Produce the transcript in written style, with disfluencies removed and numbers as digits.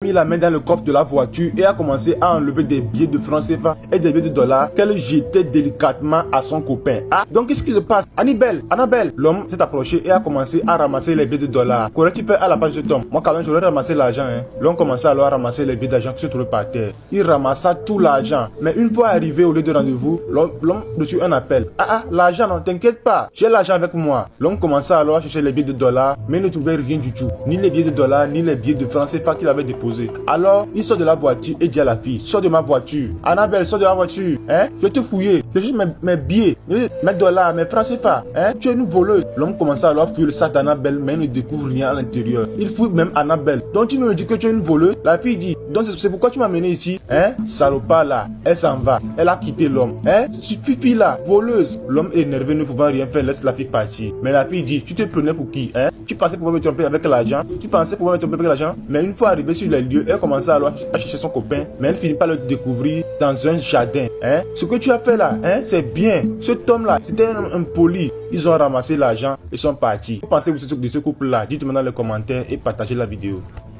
mis la main dans le coffre de la voiture et a commencé à enlever des billets de francs CFA et des billets de dollars qu'elle jetait délicatement à son copain. Ah, donc qu'est-ce qui se passe? Annabelle, l'homme s'est approché et a commencé à ramasser les billets de dollars. Qu'aurais-tu fait à la page de cet homme? Moi quand même j'aurais ramassé l'argent. L'homme commençait alors à ramasser les billets d'argent qui se trouvaient par terre. Il ramassa tout l'argent. Mais une fois arrivé au lieu de rendez-vous, l'homme reçut un appel. L'argent, non, t'inquiète pas, j'ai l'argent avec moi. L'homme commença alors à chercher les billets de dollars, mais il ne trouvait rien du tout. Ni les billets de dollars, ni les billets de francs CFA qu'il avait déposés. Alors, il sort de la voiture et dit à la fille, sors de ma voiture. Annabelle, sors de la voiture. Je vais te fouiller. Je cherche mes billets, mes dollars, mes francs CFA. Tu es une voleuse. L'homme commença alors à fouiller le sac d'Annabelle, mais il ne découvre rien à l'intérieur. Il fouille même Annabelle. Donc tu me dis que tu es une voleuse? La fille dit, donc c'est pourquoi tu m'as mené ici? Salopard là. Elle s'en va. Elle a quitté l'homme. Fille là, voleuse. L'homme énervé ne pouvant rien faire, laisse la fille partir. Mais la fille dit, tu te prenais pour qui? Tu pensais pouvoir me tromper avec l'argent? Mais une fois arrivée sur les lieux, elle commençait alors à chercher son copain, mais elle finit par le découvrir dans un jardin. Ce que tu as fait là, c'est bien. Cet homme là, c'était un impoli. Ils ont ramassé l'argent et sont partis. Vous pensez de ce couple là? Dites-moi dans les commentaires et partagez la vidéo.